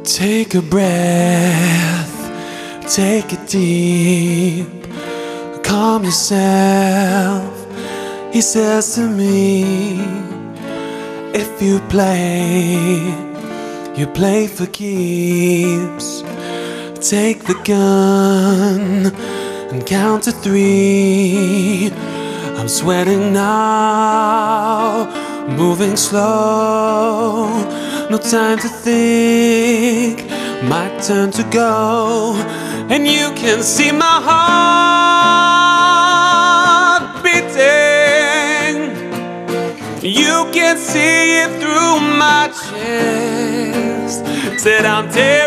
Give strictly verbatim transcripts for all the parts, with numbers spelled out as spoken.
Take a breath, take it deep, calm yourself. He says to me, if you play, you play for keeps. Take the gun and count to three. I'm sweating now, moving slow. No time to think, my turn to go. And you can see my heart beating. You can see it through my chest. Said I'm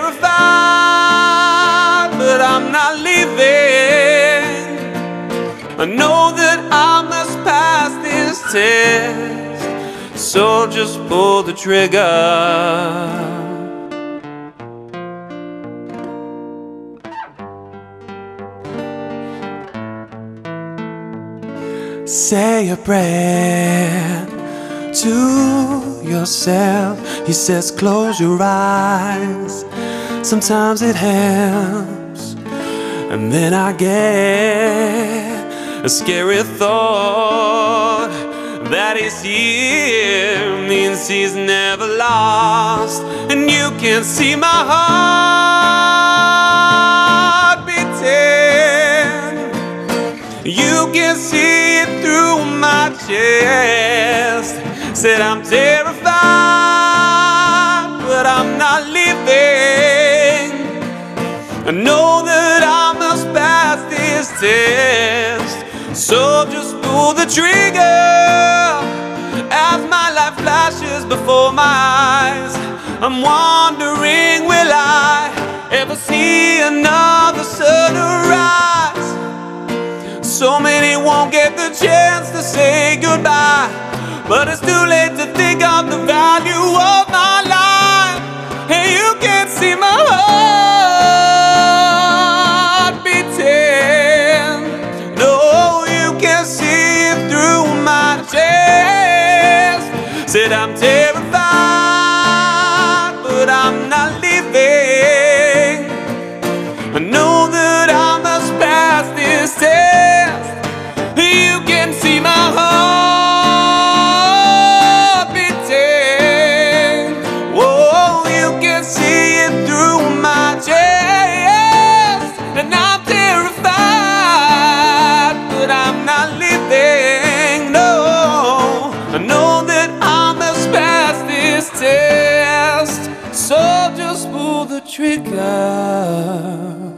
terrified, but I'm not leaving. I know that I must pass this test, so just pull the trigger. Say a prayer to yourself. He says close your eyes, sometimes it helps. And then I get a scary thought that he's here means he's never lost. And you can see my heart beating. You can see it through my chest. Said I'm terrified, but I'm not leaving. I know that I must pass this test, so just pull the trigger. As my life flashes before my eyes, I'm wondering, will I ever see another sunrise? So many won't get the chance to say goodbye, but it's too late to think of the value of my life. Hey, you can't see my heart beating. No, you can't see it through my chest. Said I'm terrified, but I'm not leaving. I know that I must pass this test. You can see my heart beating. Whoa, you can see it through my chest. And I'm terrified, but I'm not leaving. No, I know that I must pass this test, so just pull the trigger.